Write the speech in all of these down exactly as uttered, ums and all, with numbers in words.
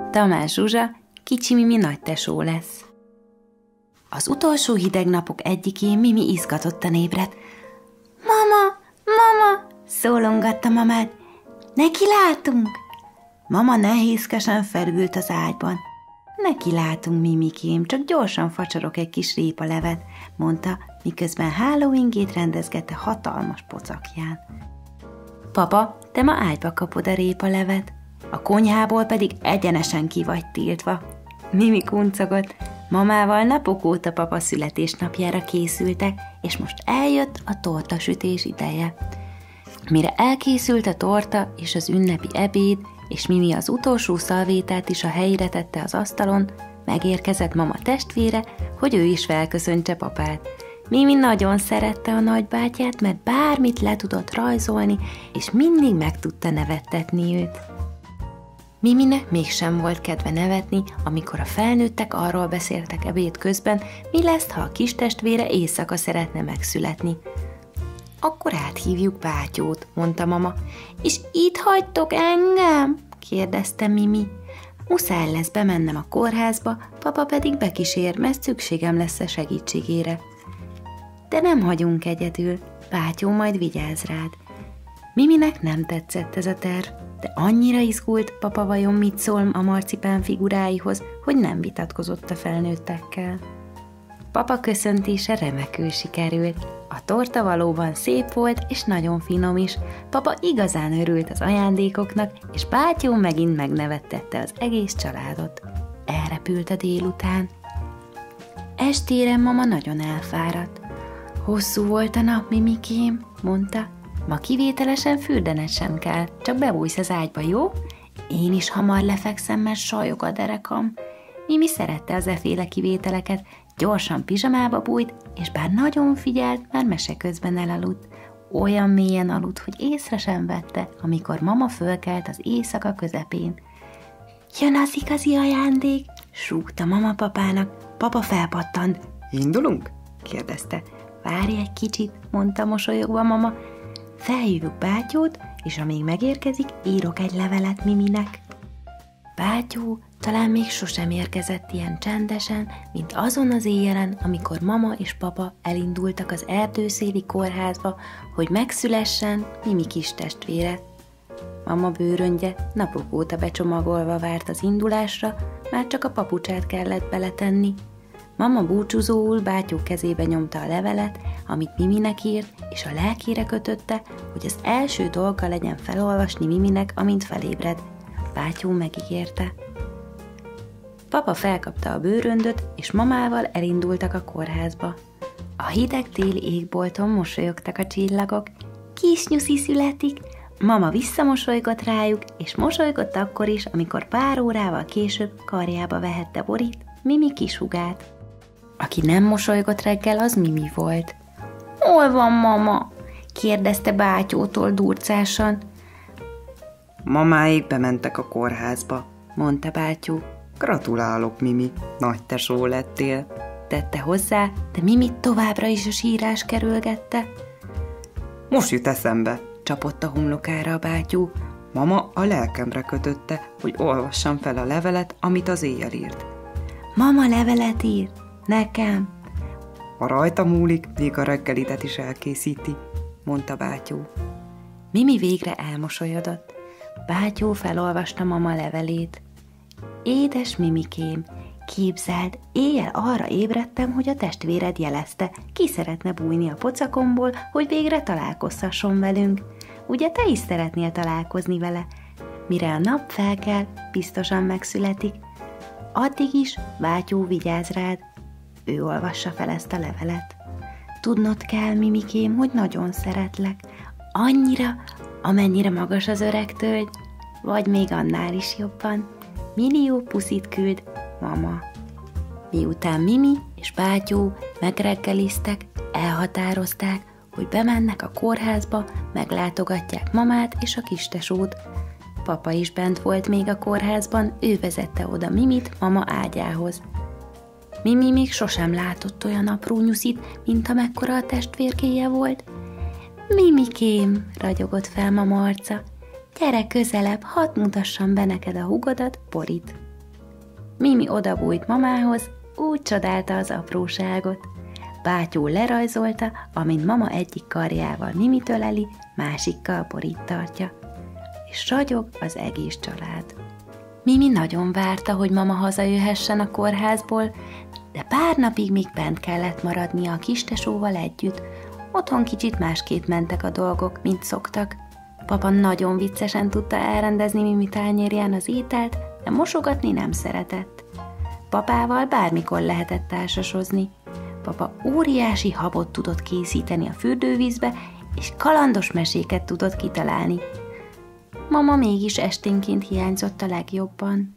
Tamás Zsuzsa, kicsi Mimi nagytesó lesz. Az utolsó hideg napok egyikén Mimi izgatottan ébredt. Mama, mama, szólongatta mamát. Neki látunk? Mama nehézkesen felült az ágyban. Neki látunk, Mimikém, csak gyorsan facsarok egy kis répalevet, mondta, miközben Halloween-gét rendezgette hatalmas pocakján. Papa, te ma ágyba kapod a répalevet, a konyhából pedig egyenesen ki vagy tiltva. Mimi kuncogott, mamával napok óta papa születésnapjára készültek, és most eljött a tortasütés ideje. Mire elkészült a torta és az ünnepi ebéd, és Mimi az utolsó szalvétát is a helyére tette az asztalon, megérkezett mama testvére, hogy ő is felköszöntse papát. Mimi nagyon szerette a nagybátyját, mert bármit le tudott rajzolni, és mindig meg tudta nevettetni őt. Miminek mégsem volt kedve nevetni, amikor a felnőttek arról beszéltek ebéd közben, mi lesz, ha a kis testvére éjszaka szeretne megszületni. Akkor áthívjuk bátyót, mondta mama. És itt hagytok engem? kérdezte Mimi. Muszáj lesz bemennem a kórházba, papa pedig bekísér, mert szükségem lesz a segítségére. De nem hagyunk egyedül, bátyó majd vigyáz rád. Miminek nem tetszett ez a terv, de annyira izgult, papa vajon mit szól a marcipán figuráihoz, hogy nem vitatkozott a felnőttekkel. Papa köszöntése remekül sikerült. A torta valóban szép volt, és nagyon finom is. Papa igazán örült az ajándékoknak, és bátyó megint megnevettette az egész családot. Elrepült a délután. Estére mama nagyon elfáradt. Hosszú volt a nap, Mimikém, mondta. Ma kivételesen fürdened sem kell, csak bebújsz az ágyba, jó? Én is hamar lefekszem, mert sajog a derekam. Mimi szerette az efféle kivételeket, gyorsan pizsamába bújt, és bár nagyon figyelt, már mese közben elaludt. Olyan mélyen aludt, hogy észre sem vette, amikor mama fölkelt az éjszaka közepén. Jön az igazi ajándék, súgta mama papának. Papa felpattant. Indulunk? kérdezte. Várj egy kicsit, mondta mosolyogva mama. Felhívjuk bátyót, és amíg megérkezik, írok egy levelet Miminek. Bátyó talán még sosem érkezett ilyen csendesen, mint azon az éjjelen, amikor mama és papa elindultak az erdőszéli kórházba, hogy megszülessen Mimi kis testvére. Mama bőröngye napok óta becsomagolva várt az indulásra, már csak a papucsát kellett beletenni. Mama búcsúzóul bátyó kezébe nyomta a levelet, amit Miminek írt, és a lelkére kötötte, hogy az első dolga legyen felolvasni Miminek, amint felébred. Bátyó megígérte. Papa felkapta a bőröndöt, és mamával elindultak a kórházba. A hideg téli égbolton mosolyogtak a csillagok. Kis nyuszi születik! Mama visszamosolygott rájuk, és mosolygott akkor is, amikor pár órával később karjába vehette Borit, Mimi kishugát. Aki nem mosolygott reggel, az Mimi volt. Hol van mama? kérdezte bátyótól durcásan. Mamáék bementek a kórházba, mondta bátyó. Gratulálok, Mimi, nagytesó lettél, tette hozzá, de Mimit továbbra is a sírás kerülgette. Most jut eszembe, csapott a homlokára a bátyó. Mama a lelkemre kötötte, hogy olvassam fel a levelet, amit az éjjel írt. Mama levelet ír? Nekem? Ha rajta múlik, még a reggelitet is elkészíti, mondta bátyó. Mimi végre elmosolyodott. Bátyó felolvasta mama levelét. Édes Mimikém, képzeld, éjjel arra ébredtem, hogy a testvéred jelezte, ki szeretne bújni a pocakomból, hogy végre találkozhasson velünk. Ugye te is szeretnél találkozni vele? Mire a nap felkel, biztosan megszületik. Addig is bátyó vigyáz rád. Ő olvassa fel ezt a levelet. Tudnod kell, Mimikém, hogy nagyon szeretlek. Annyira, amennyire magas az öreg tölgy, vagy még annál is jobban. Millió puszit küld, mama. Miután Mimi és bátyó megreggeliztek, elhatározták, hogy bemennek a kórházba, meglátogatják mamát és a kistesót. Papa is bent volt még a kórházban, ő vezette oda Mimit mama ágyához. Mimi még sosem látott olyan apró nyuszit, mint amekkora a testvérkéje volt. Mimikém, ragyogott fel mama arca, gyere közelebb, hadd mutassam be neked a húgodat, Borit. Mimi odabújt mamához, úgy csodálta az apróságot. Bátyó lerajzolta, amint mama egyik karjával Mimit öleli, másikkal Borit tartja. És ragyog az egész család. Mimi nagyon várta, hogy mama hazajöhessen a kórházból, de pár napig még bent kellett maradnia a kistesóval együtt. Otthon kicsit másképp mentek a dolgok, mint szoktak. Papa nagyon viccesen tudta elrendezni Mimi tányérján az ételt, de mosogatni nem szeretett. Papával bármikor lehetett társasozni. Papa óriási habot tudott készíteni a fürdővízbe, és kalandos meséket tudott kitalálni. Mama mégis esténként hiányzott a legjobban.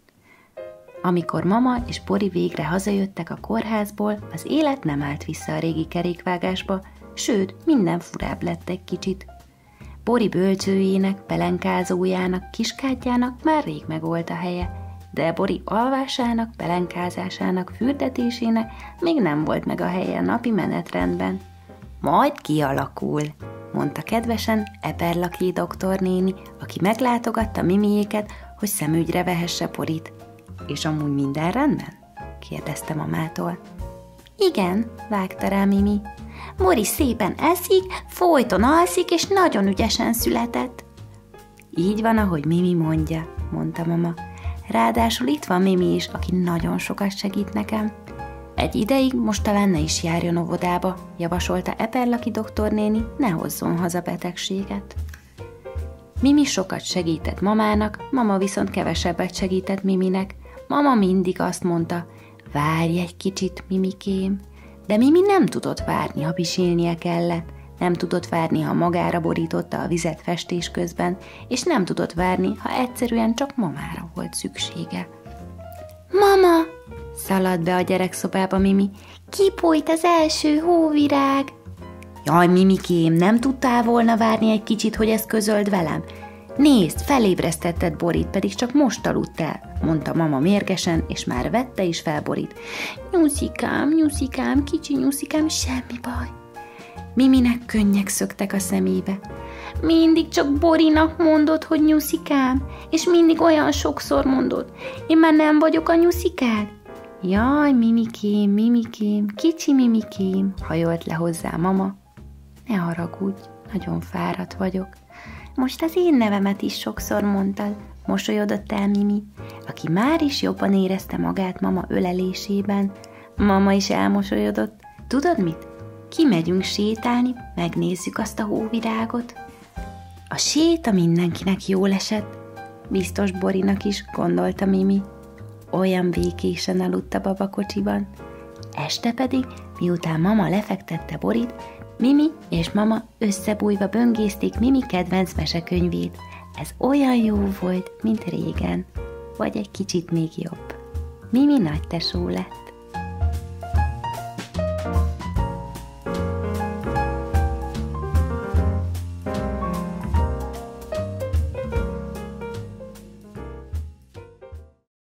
Amikor mama és Bori végre hazajöttek a kórházból, az élet nem állt vissza a régi kerékvágásba, sőt, minden furább lett egy kicsit. Bori bölcsőjének, pelenkázójának, kiskádjának már rég megvolt a helye, de Bori alvásának, pelenkázásának, fürdetésének még nem volt meg a helye a napi menetrendben. Majd kialakul, mondta kedvesen Eperlaki doktornéni, aki meglátogatta Mimiéket, hogy szemügyre vehesse Borit. És amúgy minden rendben? kérdezte mamától. Igen, vágta rá Mimi. Bori szépen eszik, folyton alszik, és nagyon ügyesen született. Így van, ahogy Mimi mondja, mondta mama. Ráadásul itt van Mimi is, aki nagyon sokat segít nekem. Egy ideig most talán ne is járjon óvodába, javasolta Eperlaki doktornéni, ne hozzon haza betegséget. Mimi sokat segített mamának, mama viszont kevesebbet segített Miminek. Mama mindig azt mondta, várj egy kicsit, Mimikém. De Mimi nem tudott várni, ha pisilnie kellett, nem tudott várni, ha magára borította a vizet festés közben, és nem tudott várni, ha egyszerűen csak mamára volt szüksége. Mama! Szaladt be a gyerekszobába Mimi. Kipújt az első hóvirág! Jaj, Mimikém, nem tudtál volna várni egy kicsit, hogy ezt közöld velem? Nézd, felébresztetted Borit, pedig csak most aludtál, mondta mama mérgesen, és már vette is fel Borit. Nyuszikám, nyuszikám, kicsi nyuszikám, semmi baj. Miminek könnyek szöktek a szemébe. Mindig csak Borinak mondod, hogy nyuszikám, és mindig olyan sokszor mondod. Én már nem vagyok a nyuszikád? Jaj, Mimikém, Mimikém, kicsi Mimikém, hajolt le hozzá mama. Ne haragudj, nagyon fáradt vagyok. Most az én nevemet is sokszor mondtad, mosolyodott el Mimi, aki már is jobban érezte magát mama ölelésében. Mama is elmosolyodott. Tudod mit? Kimegyünk sétálni, megnézzük azt a hóvirágot. A séta mindenkinek jól esett. Biztos Borinak is, gondolta Mimi. Olyan békésen aludt a babakocsiban. Este pedig, miután mama lefektette Borit, Mimi és mama összebújva böngészték Mimi kedvenc mesekönyvét. Ez olyan jó volt, mint régen, vagy egy kicsit még jobb. Mimi nagytesó lett.